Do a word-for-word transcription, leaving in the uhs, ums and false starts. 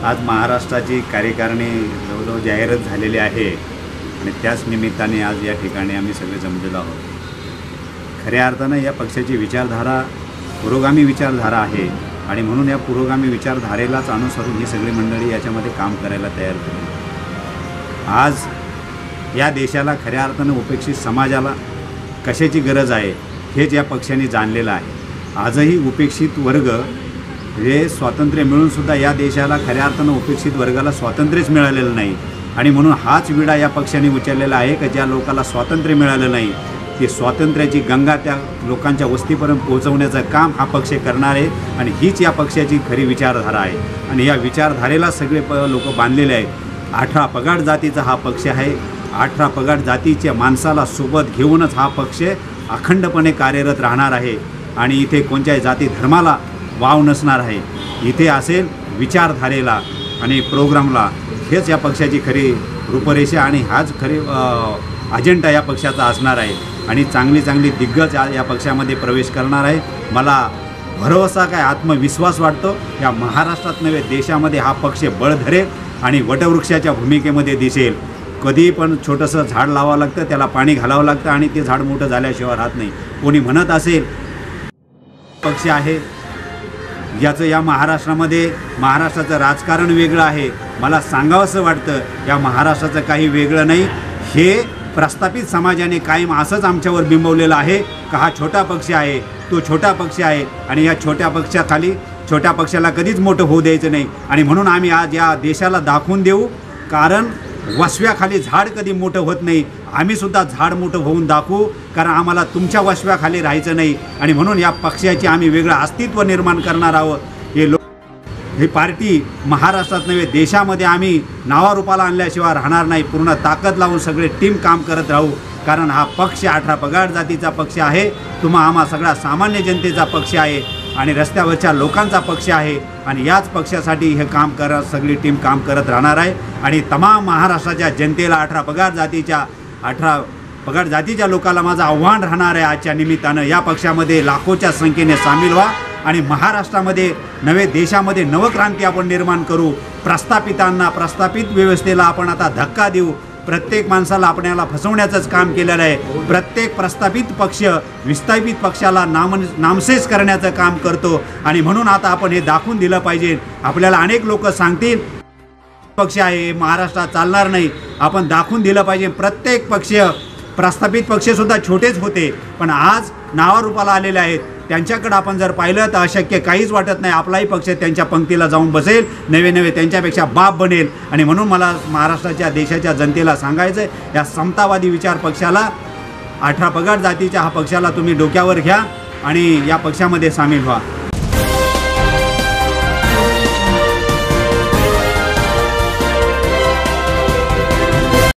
आज महाराष्ट्राची कार्यकारिणी जवळजवळ जाहीरच झालेली आहे आणि त्याच निमित्ताने आज या ठिकाणी आम्ही सगळे जमलेलो आहोत। खऱ्या अर्थानं या पक्षाची विचारधारा पुरोगामी विचारधारा आहे आणि म्हणून या पुरोगामी विचारधारेलाच अनुसरून ही सगळी मंडळी याच्यामध्ये काम करायला तयार झाली। आज या देशाला खऱ्या अर्थानं उपेक्षित समाजाला कशाची गरज आहे हेच या पक्षाने जाणलेलं आहे। आजही उपेक्षित वर्ग हे स्वातंत्र्य मिळूनसुद्धा या देशाला खऱ्या अर्थानं उपेक्षित वर्गाला स्वातंत्र्यच मिळालेलं नाही आणि म्हणून हाच विडा या पक्षाने उचललेला आहे की ज्या लोकांना स्वातंत्र्य मिळालं नाही ते स्वातंत्र्याची गंगा त्या लोकांच्या वस्तीपर्यंत पोहोचवण्याचं काम हा पक्ष करणार आहे आणि हीच या पक्षाची खरी विचारधारा आहे आणि या विचारधारेला सगळे प लोक बांधलेले आहेत। अठरा पगार जातीचा हा पक्ष आहे। अठरा पगार जातीच्या माणसाला सोबत घेऊनच हा पक्ष अखंडपणे कार्यरत राहणार आहे आणि इथे कोणत्याही जाती धर्माला वाव नसणार आहे। इथे असेल विचारधारेला आणि प्रोग्रामला, हेच या पक्षाची खरी रूपरेषा आणि हाच खरी अजेंडा या पक्षाचा असणार आहे आणि चांगली चांगली दिग्गज या पक्षामध्ये प्रवेश करणार आहे। मला भरवसा काय आत्मविश्वास वाटतो या महाराष्ट्रात नव्हे देशामध्ये हा पक्ष बळ धरेल आणि वटवृक्षाच्या भूमिकेमध्ये दिसेल। कधी पण छोटंसं झाड लावावं लागतं, त्याला पाणी घालावं लागतं आणि ते झाड मोठं झाल्याशिवाय राहत नाही। कोणी म्हणत असेल पक्ष आहे याचं या महाराष्ट्रामध्ये महाराष्ट्राचं राजकारण वेगळं आहे, मला सांगावंसं वाटतं या महाराष्ट्राचं काही वेगळं नाही। हे प्रस्थापित समाजाने कायम असंच आमच्यावर बिंबवलेलं आहे का हा छोटा पक्ष आहे, तो छोटा पक्ष आहे आणि या छोट्या पक्षाखाली छोट्या पक्षाला कधीच मोठं होऊ द्यायचं नाही आणि म्हणून आम्ही आज या देशाला दाखवून देऊ, कारण वसव्याखाली झाड कधी मोठं होत नाही। आम्हीसुद्धा झाड मोठं होऊन दाखवू, कारण आम्हाला तुमच्या वसव्याखाली राहायचं नाही आणि म्हणून या पक्षाची आम्ही वेगळं अस्तित्व निर्माण करणार आहोत। हे लोक ही पार्टी महाराष्ट्रात नव्हे देशामध्ये आम्ही नावारूपाला आणल्याशिवाय राहणार नाही। पूर्ण ताकद लावून सगळे टीम काम करत राहू, कारण हा पक्ष अठरा पगार जातीचा पक्ष आहे, तुम्हा आम्हा सगळा सामान्य जनतेचा पक्ष आहे आणि रस्त्यावरच्या लोकांचा पक्ष आहे आणि याच पक्षासाठी हे काम करत सगळी टीम काम करत राहणार आहे आणि तमाम महाराष्ट्राच्या जनतेला अठरा पगार जातीच्या अठरा पगार जातीच्या लोकांना माझं आव्हान राहणार आहे आजच्या निमित्तानं या पक्षामध्ये लाखोच्या संख्येने सामील व्हा आणि महाराष्ट्रामध्ये नवे देशामध्ये नवक्रांती आपण निर्माण करू। प्रस्थापितांना प्रस्थापित व्यवस्थेला आपण आता धक्का देऊ। प्रत्येक माणसाला आपल्याला फसवण्याचंच काम केलेलं आहे। प्रत्येक प्रस्थापित पक्ष विस्थापित पक्षाला नाम नामशेष करण्याचं काम करतो आणि म्हणून आता आपण हे दाखवून दिलं पाहिजे। आपल्याला अनेक लोक सांगतील पक्ष आहे महाराष्ट्रात चालणार नाही, आपण दाखवून दिलं पाहिजे प्रत्येक पक्ष प्रस्थापित पक्षसुद्धा छोटेच होते पण आज नावारूपाला आलेले आहेत। त्यांच्याकडे आपण जर पाहिलं तर अशक्य काहीच वाटत नाही, आपलाही पक्ष त्यांच्या पंक्तीला जाऊन बसेल, नवे नवे त्यांच्यापेक्षा बाप बनेल आणि म्हणून मला महाराष्ट्राच्या देशाच्या जनतेला सांगायचं आहे या समतावादी विचार पक्षाला अठरा पगार जातीच्या हा पक्षाला तुम्ही डोक्यावर घ्या आणि या पक्षामध्ये सामील व्हा।